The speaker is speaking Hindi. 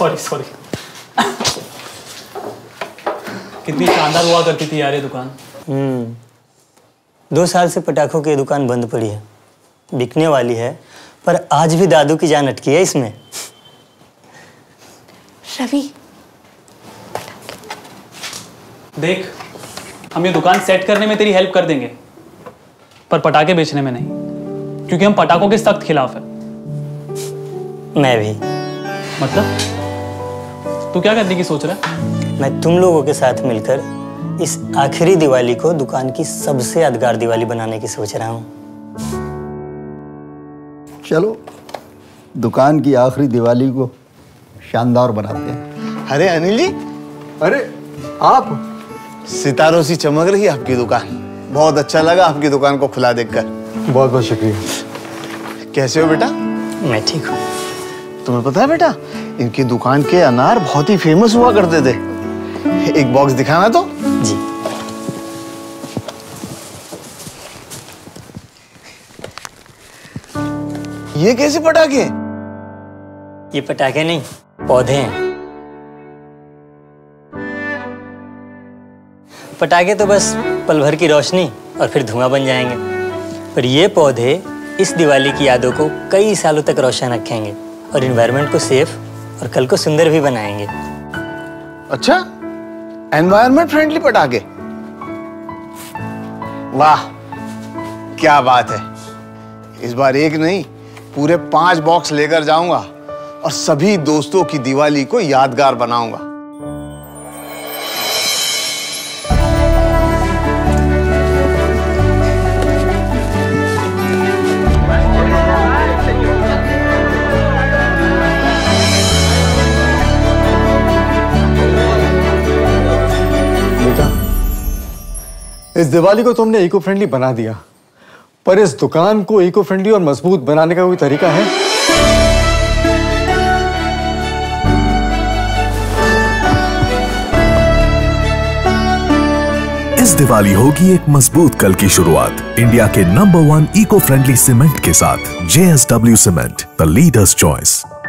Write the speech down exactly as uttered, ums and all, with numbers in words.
Sorry sorry. कितनी शानदार हुआ करती थी यार ये दुकान। हम्म दो साल से पटाखों की दुकान बंद पड़ी है, बिकने वाली है, पर आज भी दादू की जान अटकी है इसमें। रवि देख, हम ये दुकान सेट करने में तेरी हेल्प कर देंगे, पर पटाखे बेचने में नहीं, क्योंकि हम पटाखों के सख्त खिलाफ है। मैं भी। मतलब तू क्या करने की सोच रहा है? मैं तुम लोगों के साथ मिलकर इस आखिरी दिवाली को दुकान की सबसे यादगार दिवाली बनाने की सोच रहा हूँ। चलो दुकान की आखिरी दिवाली को शानदार बनाते हैं। अरे अनिल जी, अरे आप, सितारों सी चमक रही है आपकी दुकान। बहुत अच्छा लगा आपकी दुकान को खुला देखकर। बहुत बहुत शुक्रिया। कैसे हो बेटा? मैं ठीक हूँ। तुम्हें पता है बेटा, इनकी दुकान के अनार बहुत ही फेमस हुआ करते थे। एक बॉक्स दिखाना तो। जी। ये कैसे पटाखे? ये पटाखे नहीं, पौधे हैं। पटाखे तो बस पल भर की रोशनी और फिर धुआं बन जाएंगे, पर ये पौधे इस दिवाली की यादों को कई सालों तक रोशन रखेंगे और एनवायरनमेंट को सेफ और कल को सुंदर भी बनाएंगे। अच्छा, एनवायरनमेंट फ्रेंडली पटाखे। वाह, क्या बात है। इस बार एक नहीं, पूरे पांच बॉक्स लेकर जाऊंगा और सभी दोस्तों की दिवाली को यादगार बनाऊंगा। इस दिवाली को तुमने इको फ्रेंडली बना दिया, पर इस दुकान को इको फ्रेंडली और मजबूत बनाने का कोई तरीका है? इस दिवाली होगी एक मजबूत कल की शुरुआत इंडिया के number one eco friendly cement के साथ। J S W cement, the leader's choice.